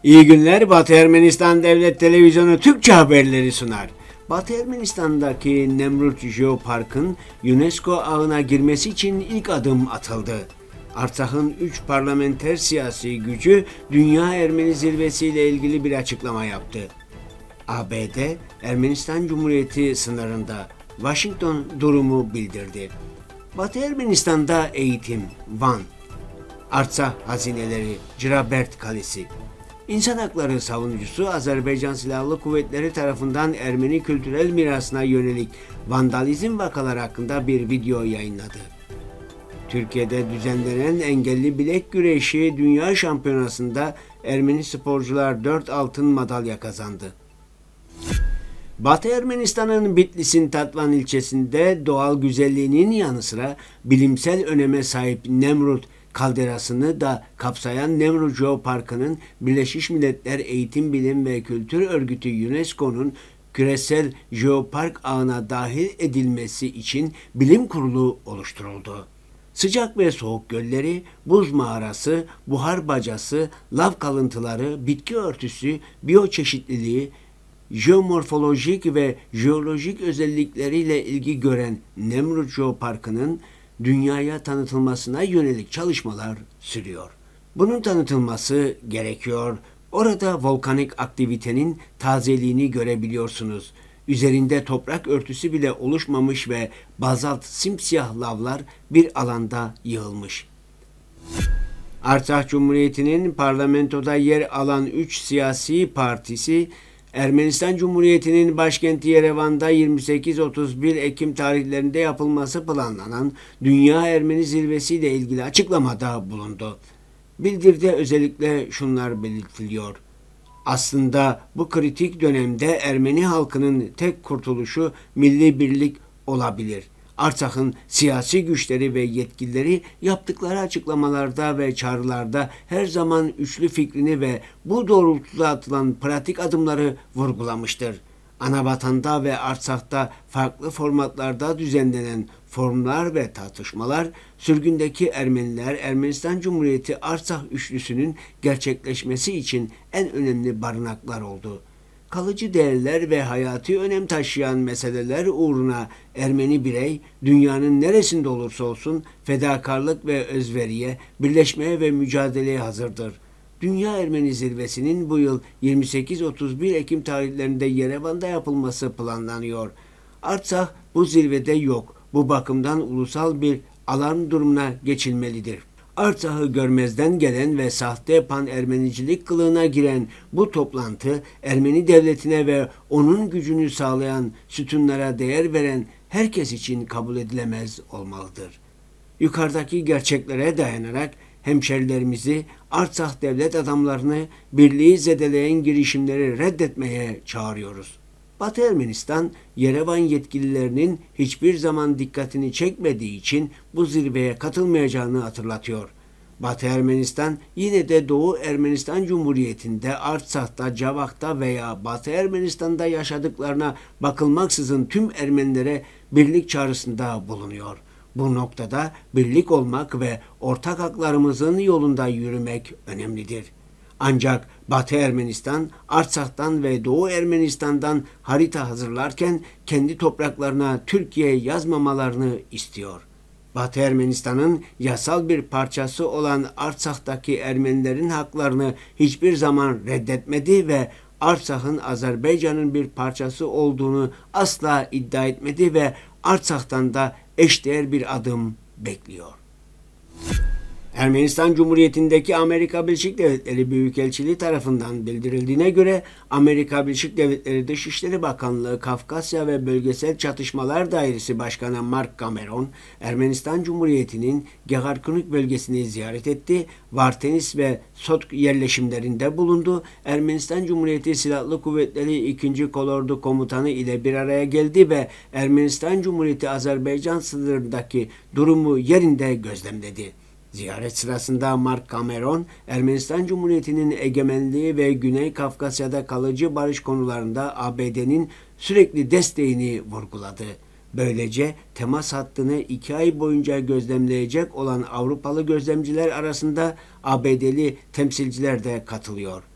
İyi günler. Batı Ermenistan Devlet Televizyonu Türkçe haberleri sunar. Batı Ermenistan'daki Nemrut Jeopark'ın UNESCO ağına girmesi için ilk adım atıldı. Artsak'ın 3 parlamenter siyasi gücü Dünya Ermeni Zirvesi ile ilgili bir açıklama yaptı. ABD, Ermenistan Cumhuriyeti sınırında Washington durumu bildirdi. Batı Ermenistan'da eğitim, Van, Artsak hazineleri, Cirabert Kalesi. İnsan hakları savunucusu Azerbaycan Silahlı Kuvvetleri tarafından Ermeni kültürel mirasına yönelik vandalizm vakaları hakkında bir video yayınladı. Türkiye'de düzenlenen engelli bilek güreşi dünya şampiyonasında Ermeni sporcular 4 altın madalya kazandı. Batı Ermenistan'ın Bitlis'in Tatvan ilçesinde doğal güzelliğinin yanı sıra bilimsel öneme sahip Nemrut kalderasını da kapsayan Nemrut Jeoparkı'nın Birleşmiş Milletler Eğitim, Bilim ve Kültür Örgütü UNESCO'nun küresel jeopark ağına dahil edilmesi için bilim kurulu oluşturuldu. Sıcak ve soğuk gölleri, buz mağarası, buhar bacası, lav kalıntıları, bitki örtüsü, biyoçeşitliliği, jeomorfolojik ve jeolojik özellikleriyle ilgi gören Nemrut Jeoparkı'nın dünyaya tanıtılmasına yönelik çalışmalar sürüyor. Bunun tanıtılması gerekiyor. Orada volkanik aktivitenin tazeliğini görebiliyorsunuz. Üzerinde toprak örtüsü bile oluşmamış ve bazalt simsiyah lavlar bir alanda yığılmış. Artsakh Cumhuriyeti'nin parlamentoda yer alan 3 siyasi partisi, Ermenistan Cumhuriyeti'nin başkenti Yerevan'da 28-31 Ekim tarihlerinde yapılması planlanan Dünya Ermeni Zirvesi ile ilgili açıklamada bulundu. Bildiride özellikle şunlar belirtiliyor. Aslında bu kritik dönemde Ermeni halkının tek kurtuluşu milli birlik olabilir. Artsak'ın siyasi güçleri ve yetkilileri yaptıkları açıklamalarda ve çağrılarda her zaman üçlü fikrini ve bu doğrultuda atılan pratik adımları vurgulamıştır. Anavatanda ve Artsak'ta farklı formatlarda düzenlenen forumlar ve tartışmalar, sürgündeki Ermeniler, Ermenistan Cumhuriyeti Artsak üçlüsünün gerçekleşmesi için en önemli barınaklar oldu. Kalıcı değerler ve hayati önem taşıyan meseleler uğruna Ermeni birey, dünyanın neresinde olursa olsun fedakarlık ve özveriye, birleşmeye ve mücadeleye hazırdır. Dünya Ermeni Zirvesi'nin bu yıl 28-31 Ekim tarihlerinde Yerevan'da yapılması planlanıyor. Artsak bu zirvede yok. Bu bakımdan ulusal bir alarm durumuna geçilmelidir. Artsak'ı görmezden gelen ve sahte pan-Ermenicilik kılığına giren bu toplantı, Ermeni devletine ve onun gücünü sağlayan sütunlara değer veren herkes için kabul edilemez olmalıdır. Yukarıdaki gerçeklere dayanarak hemşerilerimizi, Artsak devlet adamlarını birliği zedeleyen girişimleri reddetmeye çağırıyoruz. Batı Ermenistan, Yerevan yetkililerinin hiçbir zaman dikkatini çekmediği için bu zirveye katılmayacağını hatırlatıyor. Batı Ermenistan yine de Doğu Ermenistan Cumhuriyeti'nde, Artsak'ta, Cavak'ta veya Batı Ermenistan'da yaşadıklarına bakılmaksızın tüm Ermenilere birlik çağrısında bulunuyor. Bu noktada birlik olmak ve ortak haklarımızın yolunda yürümek önemlidir. Ancak Batı Ermenistan, Artsak'tan ve Doğu Ermenistan'dan harita hazırlarken kendi topraklarına Türkiye yazmamalarını istiyor. Batı Ermenistan'ın yasal bir parçası olan Artsak'taki Ermenilerin haklarını hiçbir zaman reddetmedi ve Artsak'ın Azerbaycan'ın bir parçası olduğunu asla iddia etmedi ve Artsak'tan da eşdeğer bir adım bekliyor. Ermenistan Cumhuriyeti'ndeki Amerika Birleşik Devletleri Büyükelçiliği tarafından bildirildiğine göre Amerika Birleşik Devletleri Dışişleri Bakanlığı Kafkasya ve Bölgesel Çatışmalar Dairesi Başkanı Mark Cameron, Ermenistan Cumhuriyeti'nin Geharkunik bölgesini ziyaret etti, Vartenis ve Sotk yerleşimlerinde bulundu, Ermenistan Cumhuriyeti Silahlı Kuvvetleri 2. Kolordu Komutanı ile bir araya geldi ve Ermenistan Cumhuriyeti Azerbaycan sınırındaki durumu yerinde gözlemledi. Ziyaret sırasında Mark Cameron, Ermenistan Cumhuriyeti'nin egemenliği ve Güney Kafkasya'da kalıcı barış konularında ABD'nin sürekli desteğini vurguladı. Böylece temas hattını 2 ay boyunca gözlemleyecek olan Avrupalı gözlemciler arasında ABD'li temsilciler de katılıyor.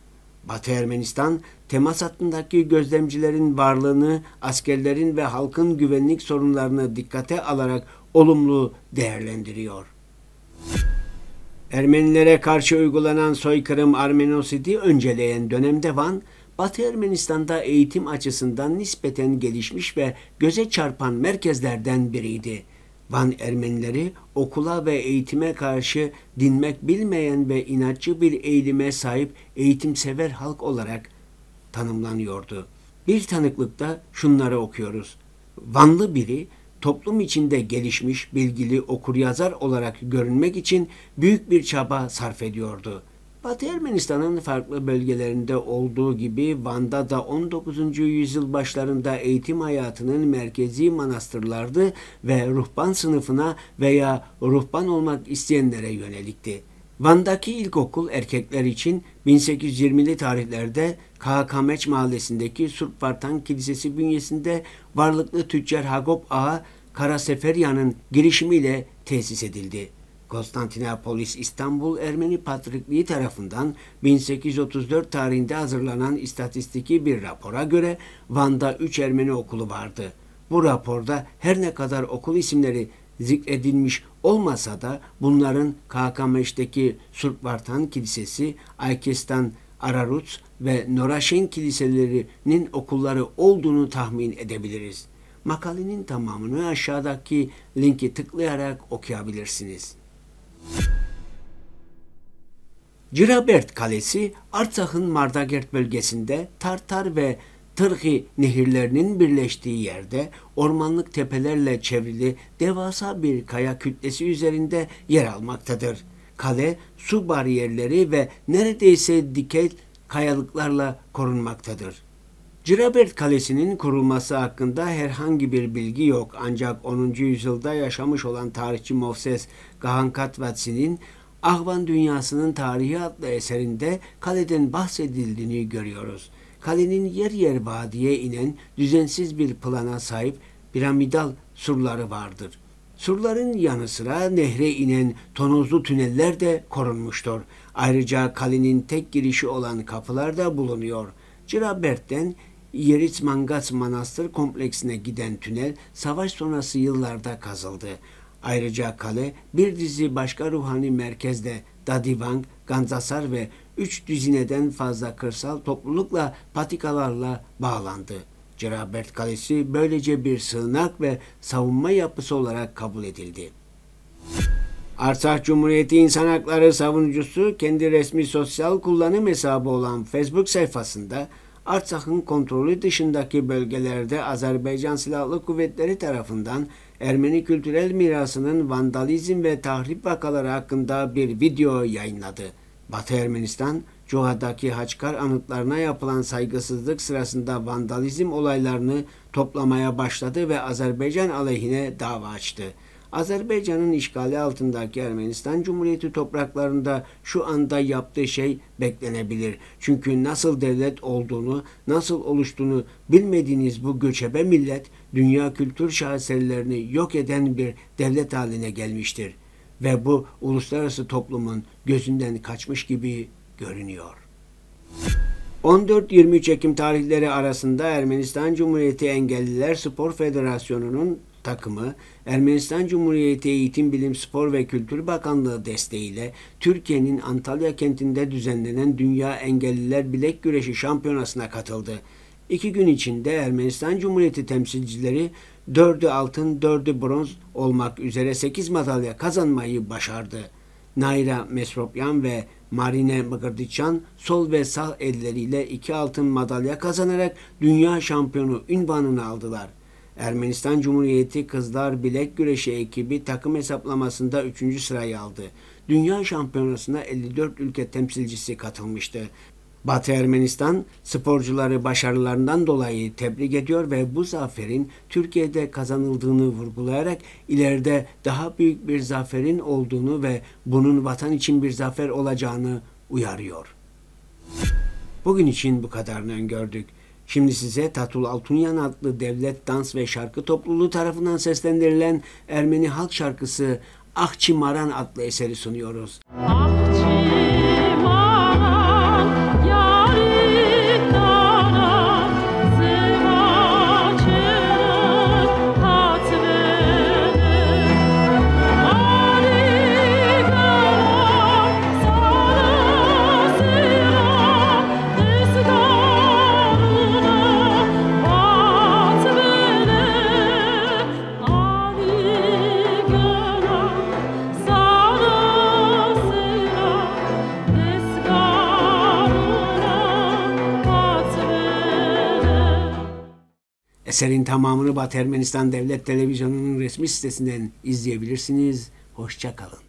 Batı Ermenistan, temas hattındaki gözlemcilerin varlığını, askerlerin ve halkın güvenlik sorunlarını dikkate alarak olumlu değerlendiriyor. Ermenilere karşı uygulanan soykırım Armenosidi önceleyen dönemde Van, Batı Ermenistan'da eğitim açısından nispeten gelişmiş ve göze çarpan merkezlerden biriydi. Van Ermenileri okula ve eğitime karşı dinmek bilmeyen ve inatçı bir eğilime sahip eğitimsever halk olarak tanımlanıyordu. Bir tanıklıkta şunları okuyoruz. Vanlı biri toplum içinde gelişmiş, bilgili okuryazar olarak görünmek için büyük bir çaba sarf ediyordu. Batı Ermenistan'ın farklı bölgelerinde olduğu gibi Van'da da 19. yüzyıl başlarında eğitim hayatının merkezi manastırlardı ve ruhban sınıfına veya ruhban olmak isteyenlere yönelikti. Van'daki ilkokul erkekler için 1820'li tarihlerde Kağakameç mahallesindeki Surpvartan Kilisesi bünyesinde varlıklı tüccar Hagop Ağa Karaseferyan'ın girişimiyle tesis edildi. Konstantinopolis İstanbul Ermeni Patrikliği tarafından 1834 tarihinde hazırlanan istatistiki bir rapora göre Van'da 3 Ermeni okulu vardı. Bu raporda her ne kadar okul isimleri zikredilmiş olmasa da bunların Kağakameş'teki Surpvartan Kilisesi, Aykestan Araruts ve Noraşen kiliselerinin okulları olduğunu tahmin edebiliriz. Makalenin tamamını aşağıdaki linki tıklayarak okuyabilirsiniz. Cirabert Kalesi, Artsak'ın Mardagert bölgesinde Tartar ve Tırhi nehirlerinin birleştiği yerde ormanlık tepelerle çevrili devasa bir kaya kütlesi üzerinde yer almaktadır. Kale, su bariyerleri ve neredeyse dikey kayalıklarla korunmaktadır. Cirabert Kalesi'nin kurulması hakkında herhangi bir bilgi yok ancak 10. yüzyılda yaşamış olan tarihçi Movses Gahankatvatsi'nin Ahvan Dünyası'nın Tarihi adlı eserinde kaleden bahsedildiğini görüyoruz. Kalenin yer yer vadiye inen düzensiz bir plana sahip piramidal surları vardır. Surların yanı sıra nehre inen tonozlu tüneller de korunmuştur. Ayrıca kalenin tek girişi olan kapılar da bulunuyor. Cirabert'ten Yeritsmangas Manastır kompleksine giden tünel savaş sonrası yıllarda kazıldı. Ayrıca kale bir dizi başka ruhani merkezde Dadivang, Gandzasar ve 3 düzineden fazla kırsal toplulukla patikalarla bağlandı. Cirabert Kalesi böylece bir sığınak ve savunma yapısı olarak kabul edildi. Artsakh Cumhuriyeti İnsan Hakları Savunucusu kendi resmi sosyal kullanım hesabı olan Facebook sayfasında Artsakh'ın kontrolü dışındaki bölgelerde Azerbaycan Silahlı Kuvvetleri tarafından Ermeni kültürel mirasının vandalizm ve tahrip vakaları hakkında bir video yayınladı. Batı Ermenistan, Cuga'daki Haçkar anıtlarına yapılan saygısızlık sırasında vandalizm olaylarını toplamaya başladı ve Azerbaycan aleyhine dava açtı. Azerbaycan'ın işgali altındaki Ermenistan Cumhuriyeti topraklarında şu anda yaptığı şey beklenebilir. Çünkü nasıl devlet olduğunu, nasıl oluştuğunu bilmediğiniz bu göçebe millet, dünya kültür şaheserlerini yok eden bir devlet haline gelmiştir. Ve bu uluslararası toplumun gözünden kaçmış gibi görünüyor. 14-23 Ekim tarihleri arasında Ermenistan Cumhuriyeti Engelliler Spor Federasyonu'nun takımı Ermenistan Cumhuriyeti Eğitim, Bilim, Spor ve Kültür Bakanlığı desteğiyle Türkiye'nin Antalya kentinde düzenlenen Dünya Engelliler Bilek Güreşi Şampiyonası'na katıldı. 2 gün içinde Ermenistan Cumhuriyeti temsilcileri 4'ü altın, 4'ü bronz olmak üzere 8 madalya kazanmayı başardı. Nayra Mesropyan ve Marine Mıgırdıçan sol ve sağ elleriyle 2 altın madalya kazanarak dünya şampiyonu unvanını aldılar. Ermenistan Cumhuriyeti Kızlar Bilek Güreşi ekibi takım hesaplamasında 3. sırayı aldı. Dünya şampiyonasına 54 ülke temsilcisi katılmıştı. Batı Ermenistan sporcuları başarılarından dolayı tebrik ediyor ve bu zaferin Türkiye'de kazanıldığını vurgulayarak ileride daha büyük bir zaferin olduğunu ve bunun vatan için bir zafer olacağını uyarıyor. Bugün için bu kadarını öngördük. Şimdi size Tatul Altunyan adlı devlet dans ve şarkı topluluğu tarafından seslendirilen Ermeni halk şarkısı Ahçımaran adlı eseri sunuyoruz. Ahçımaran, yarim Eserin tamamını Batı Ermenistan Devlet Televizyonu'nun resmi sitesinden izleyebilirsiniz. Hoşça kalın.